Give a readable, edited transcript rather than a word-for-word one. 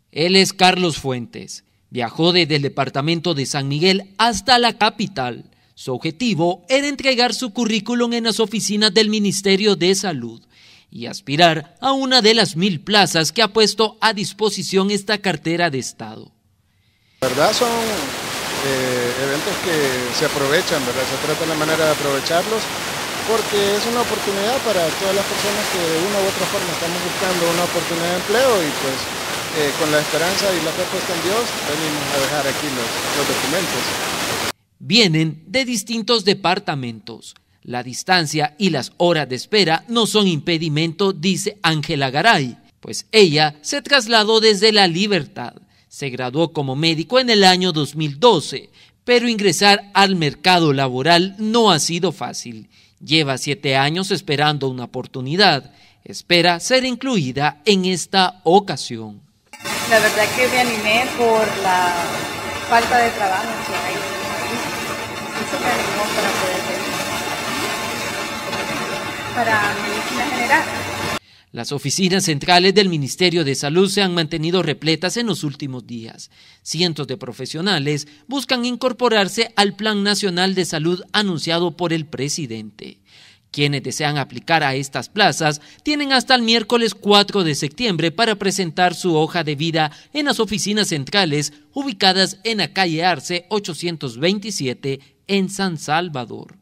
Él es Carlos Fuentes. Viajó desde el departamento de San Miguel hasta la capital. Su objetivo era entregar su currículum en las oficinas del Ministerio de Salud y aspirar a una de las 1000 plazas que ha puesto a disposición esta cartera de Estado. La verdad son eventos que se aprovechan, ¿verdad? Se trata de la manera de aprovecharlos porque es una oportunidad para todas las personas que de una u otra forma estamos buscando una oportunidad de empleo y pues con la esperanza y la fe puesta en Dios venimos a dejar aquí los documentos. Vienen de distintos departamentos. La distancia y las horas de espera no son impedimento, dice Ángela Garay, pues ella se trasladó desde La Libertad. Se graduó como médico en el año 2012, pero ingresar al mercado laboral no ha sido fácil. Lleva 7 años esperando una oportunidad. Espera ser incluida en esta ocasión. La verdad que me animé por la falta de trabajo que hay en el país. Eso me animó para poder venir. Para medicina general. Las oficinas centrales del Ministerio de Salud se han mantenido repletas en los últimos días. Cientos de profesionales buscan incorporarse al Plan Nacional de Salud anunciado por el presidente. Quienes desean aplicar a estas plazas tienen hasta el miércoles 4 de septiembre para presentar su hoja de vida en las oficinas centrales ubicadas en la calle Arce 827 en San Salvador.